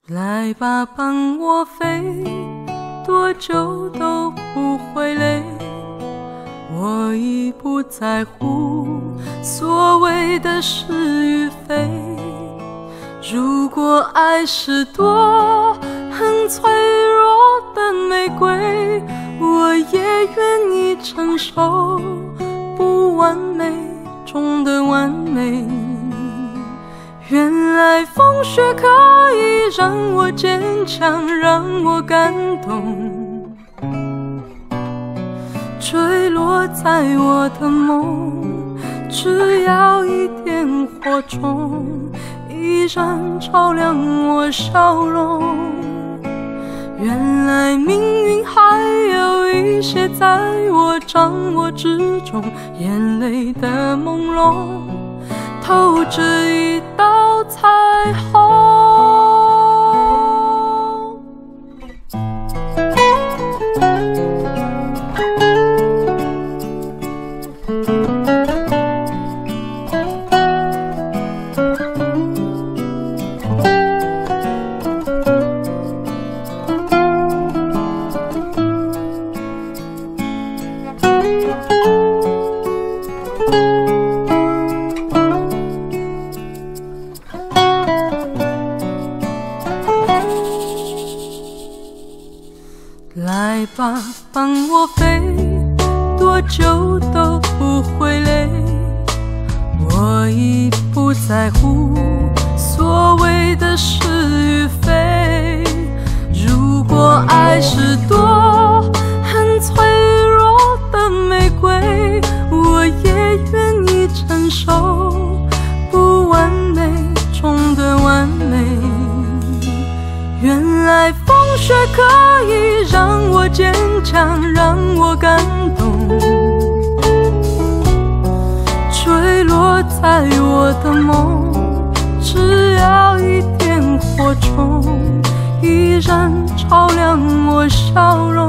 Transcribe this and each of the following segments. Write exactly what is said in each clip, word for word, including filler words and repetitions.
来吧，帮我飞，多久都不会累。我已不在乎所谓的是与非。如果爱是朵很脆弱的玫瑰，我也愿意承受不完美中的完美。原来风雪可以让我坚强，让我感动，坠落在我的梦，只要一点火种，依然照亮我笑容。原来命运还有一些在我掌握之中，眼泪的朦胧透着一道彩虹。来吧，帮我飞，多久都不会累。我已不在乎所谓的是与非。如果爱是朵很脆弱的玫瑰，我也愿意承受不完美中的完美。原来风雪可以让我坚强，让我感动，坠落在我的梦，只要一点火种，依然照亮我笑容。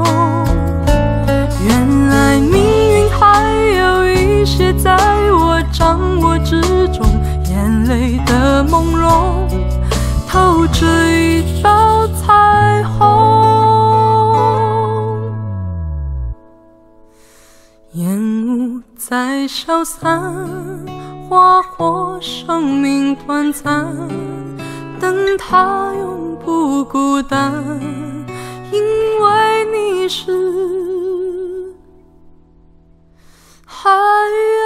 原来命运还有一些在我掌握之中，眼泪的朦胧透着一道彩虹。烟雾在消散，花火生命短暂，但它永不孤单，因为你是海岸。